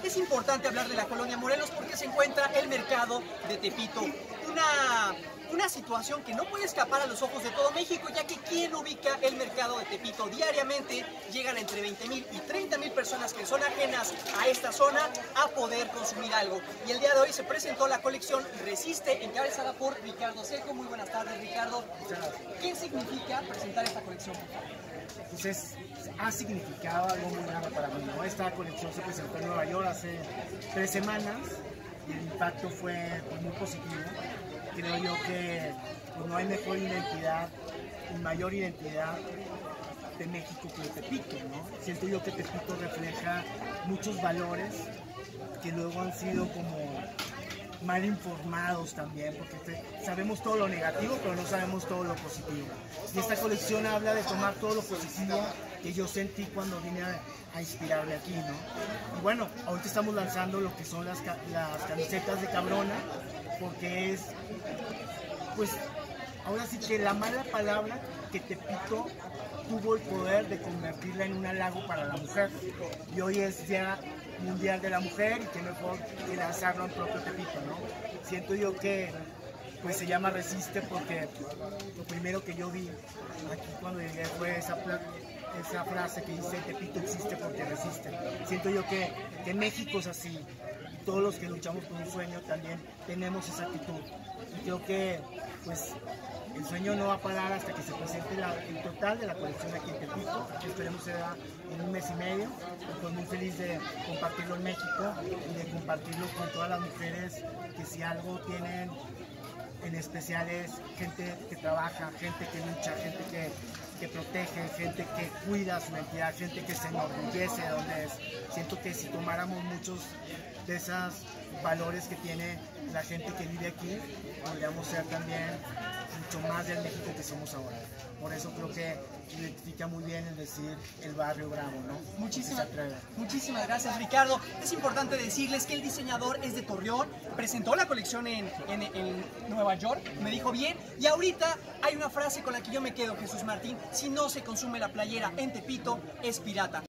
es importante hablar de la Colonia Morelos porque se encuentra el mercado de Tepito. Una situación que no puede escapar a los ojos de todo México, ya que quien ubica el mercado de Tepito diariamente llegan entre 20,000 y 30,000 personas que son ajenas a esta zona a poder consumir algo. Y el día de hoy se presentó la colección Resiste, encabezada por Ricardo Seco. Muy buenas tardes, Ricardo. ¿Qué significa presentar esta colección? Pues ha significado algo muy grande para mí, ¿no? Esta colección se presentó en Nueva York hace 3 semanas y el impacto fue muy positivo. Creo yo que no hay mejor identidad y mayor identidad de México que de Tepito, ¿no? Siento yo que Tepito refleja muchos valores que luego han sido como mal informados también, porque sabemos todo lo negativo, pero no sabemos todo lo positivo. Y esta colección habla de tomar todo lo positivo que yo sentí cuando vine a inspirarme aquí, ¿no? Y bueno, ahorita estamos lanzando lo que son las camisetas de Cabrona, porque es, pues, ahora sí que la mala palabra que Tepito tuvo el poder de convertirla en un halago para la mujer. Y hoy es ya Mundial de la Mujer y que mejor que lanzarlo en propio Tepito, ¿no? Siento yo que pues se llama Resiste porque lo primero que yo vi aquí cuando llegué fue esa frase que dice Tepito existe porque resiste. Siento yo que México es así y todos los que luchamos por un sueño también tenemos esa actitud. Y creo que pues el sueño no va a parar hasta que se presente el total de la colección aquí en Tepito, que esperemos será en 1 mes y medio. Estoy muy feliz de compartirlo en México y de compartirlo con todas las mujeres que si algo tienen en especial es gente que trabaja, gente que lucha, gente que protege, gente que cuida su identidad, gente que se enorgullece de donde es. Siento que si tomáramos muchos de esos valores que tiene la gente que vive aquí, podríamos ser también mucho más del México que somos ahora. Por eso creo que identifica muy bien el decir el barrio bravo, ¿no? Muchísimas gracias, Ricardo. Es importante decirles que el diseñador es de Torreón, presentó la colección en Nueva York, me dijo bien, y ahorita hay una frase con la que yo me quedo, Jesús Martín: si no se consume la playera en Tepito, es pirata.